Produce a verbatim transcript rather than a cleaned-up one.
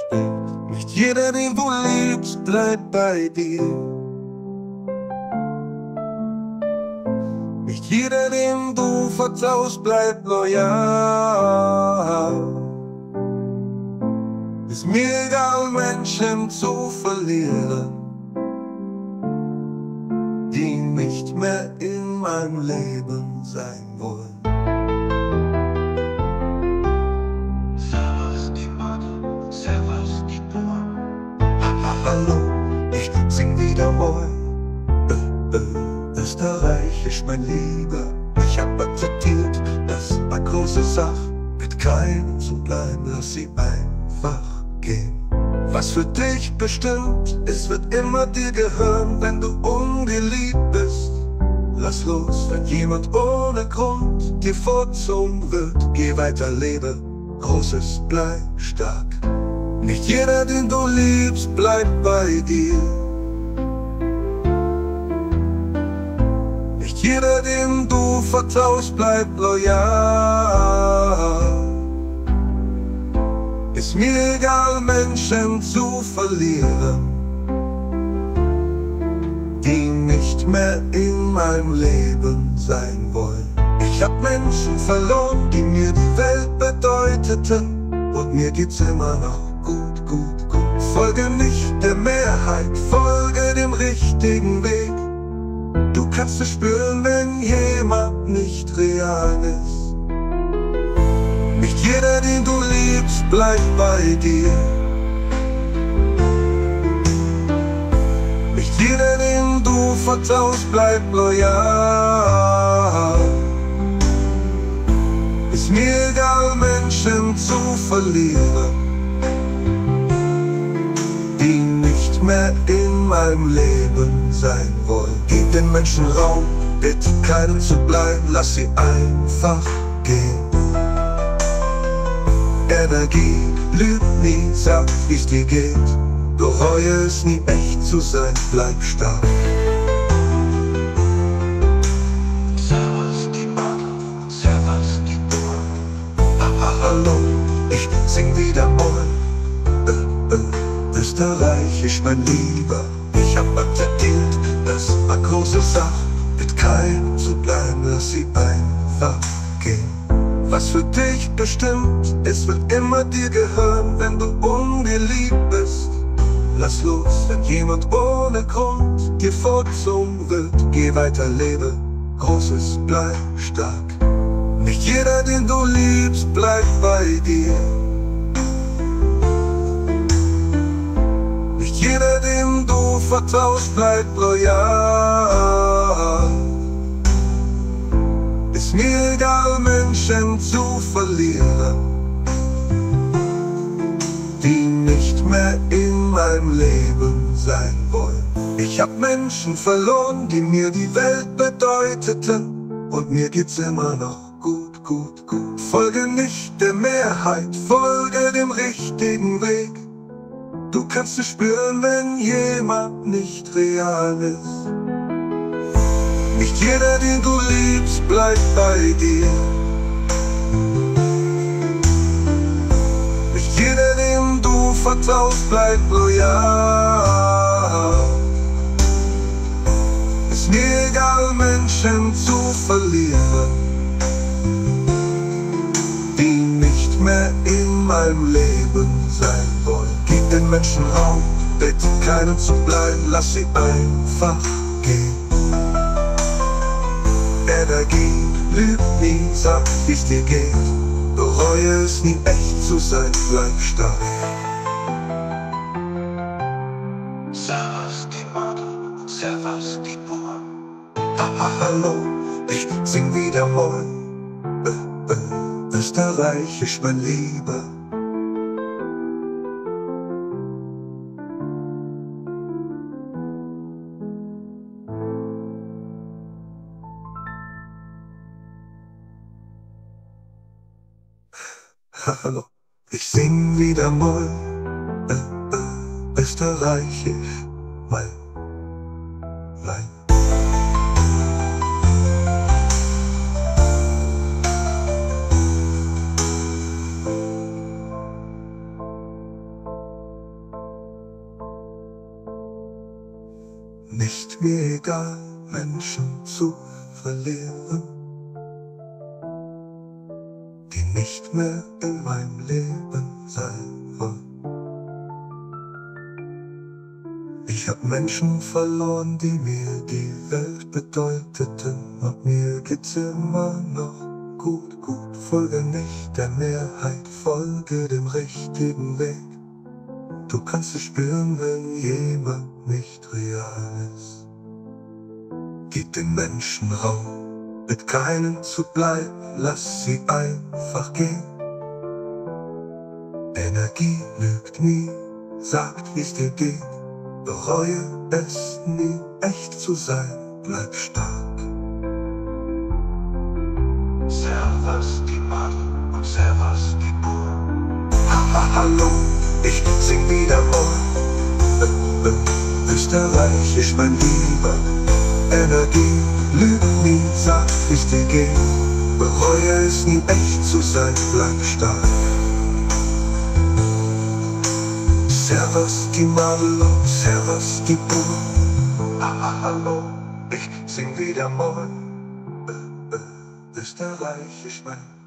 spät. Nicht jeder, den du liebst, bleibt bei dir. Nicht jeder, dem du vertraust, bleibt loyal. Ist mir egal, Menschen zu verlieren, die nicht mehr in meinem Leben sein wollen. Servus die Mutter, servus die Bur. Hallo, ich sing wieder Moin. Äh, äh, Österreichisch, mein Lieber. Ich hab akzeptiert, das war große Sache. Mit keinem zu bleiben, lass sie einfach gehen. Was für dich bestimmt ist, wird immer dir gehören, wenn du ungeliebt bist. Lass los, wenn jemand ohne Grund dir vorzogen wird. Geh weiter, lebe, Großes, bleib stark. Nicht jeder, den du liebst, bleibt bei dir. Nicht jeder, dem du vertraust, bleibt loyal. Ist mir egal, Menschen zu verlieren, die nicht mehr in meinem Leben sein wollen. Ich hab Menschen verloren, die mir die Welt bedeuteten, und mir geht's immer noch gut, gut, gut. Folge nicht der Mehrheit, folge dem richtigen Weg. Du kannst es spüren, wenn jemand nicht real ist. Nicht jeder, den du liebst, bleibt bei dir. Nicht jeder, dem du vertraust, bleibt loyal. Ist mir egal, Menschen zu verlieren, die nicht mehr in meinem Leben sein wollen. Gib den Menschen Raum, bitte keinen zu bleiben, lass sie einfach gehen. Energie lügt nie, sagt wie's dir geht. Bereue es nie, echt zu sein, bleib stark. Servus die Mutter, servus die Bur. Hallo, ich sing wieder Moin. Äh, äh, Österreichisch, mein Lieber. Ich hab akzeptiert, das war große Sache. Mit keinem zu bleiben, lass sie einfach gehen. Was für dich bestimmt ist, wird immer dir gehören, wenn du ungeliebt bist. Lass los, wenn jemand ohne Grund dir vorgezogen wird. Geh weiter, lebe, Großes, bleib stark. Nicht jeder, den du liebst, bleibt bei dir. Nicht jeder, dem du vertraust, bleibt loyal. Ist mir egal, Menschen zu verlieren, die nicht mehr in meinem Leben sein wollen. Ich hab Menschen verloren, die mir die Welt bedeuteten, und mir geht's immer noch gut, gut, gut. Folge nicht der Mehrheit, folge dem richtigen Weg. Du kannst es spüren, wenn jemand nicht real ist. Nicht jeder, den du liebst, bleibt bei dir. Nicht jeder, dem du vertraust, bleibt loyal. Ist mir egal, Menschen zu verlieren, die nicht mehr in meinem Leben sein wollen. Gib den Menschen Raum, bitte keinen zu bleiben, lass sie einfach gehen. Energie lügt nie, sagt wie's dir geht. Bereue es nie, echt zu sein, bleib stark. Servus die Mutter, servus die Bur. Hallo, ich sing wieder Moin. Äh, äh, Österreichisch, mein Lieber. Hallo, ich sing wieder Moin. Äh, äh, Österreichisch, mein Lein. Nicht mir egal, Menschen zu verlieren, die nicht mehr in meinem Leben sein wollen. Ich hab Menschen verloren, die mir die Welt bedeuteten, und mir geht's immer noch gut, gut. Folge nicht der Mehrheit, folge dem richtigen Weg. Du kannst es spüren, wenn jemand nicht real ist. Gib den Menschen Raum, mit keinen zu bleiben, lass sie einfach gehen. Energie lügt nie, sagt wie's dir geht. Bereue es nie, echt zu sein, bleib stark. Servus die Madel und servus die Buben. Haha, hallo, ich sing wieder Moin. Österreich ist mein Lieber. Energie lügt nie, sagt wie's dir geht. Bereue es nie, echt zu sein, bleib stark. Servus die Madel und servus die Buben. Haha, hallo, ich sing wieder Moin. Österreich ist mein